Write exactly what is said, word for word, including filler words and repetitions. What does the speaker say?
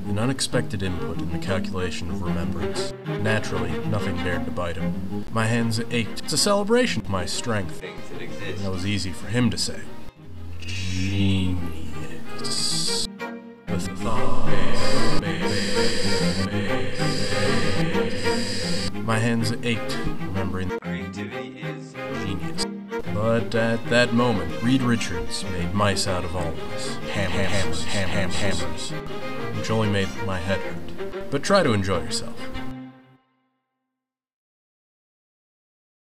an unexpected input in the calculation of remembrance. Naturally, nothing dared to bite him. My hands ached. It's a celebration of my strength. That was easy for him to say. Genius. With thought. My hands ached, remembering that creativity is genius. But at that moment, Reed Richards made mice out of all of us. Ham, ham, hammers, ham, ham, hammers. Which only made my head hurt. But try to enjoy yourself.